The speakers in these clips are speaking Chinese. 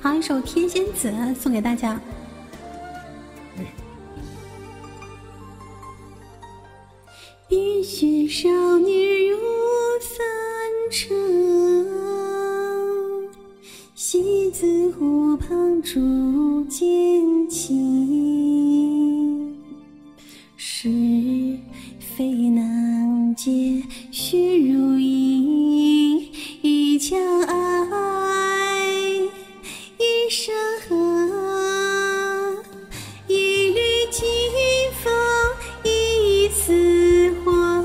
好，一首《天仙子》送给大家。冰雪少女入三城，西子湖旁初见情。是非难解须如影，一腔爱一生恨，一缕清风一丝魂。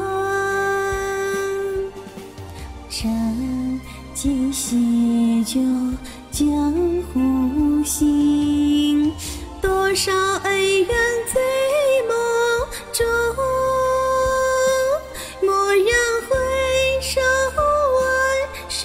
斩尽西酒江湖行，多少恩怨醉梦中，蓦然回首问时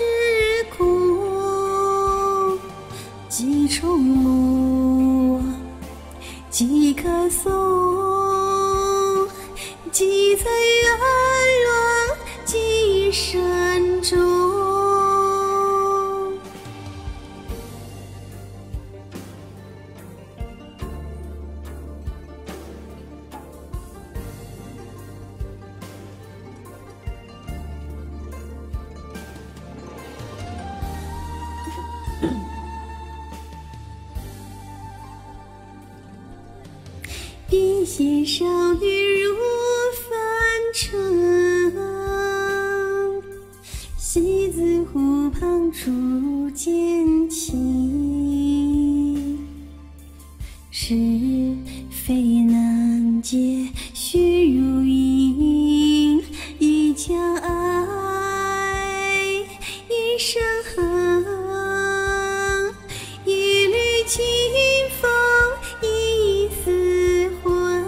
空。几重梦，几可颂，几曾冤乱几生中。冰雪少女入凡尘，西子湖旁初见情。是非难解须如影，一腔爱一生恨，一缕清风一丝魂。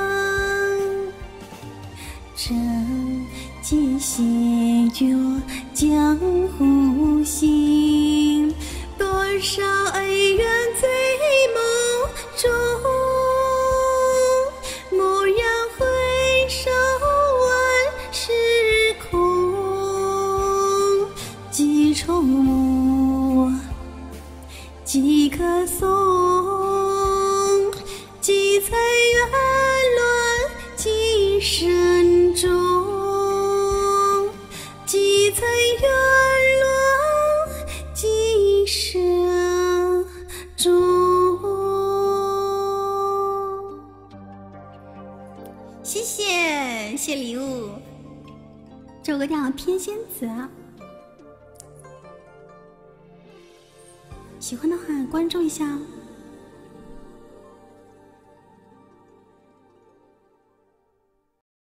斩尽西酒江湖行，多少恩怨醉梦中，蓦然回首问时空。几重梦，几可颂，几曾冤乱几生中，几曾冤乱几生中。谢谢谢礼物，这首歌叫《天仙子》啊，喜欢的话关注一下哦。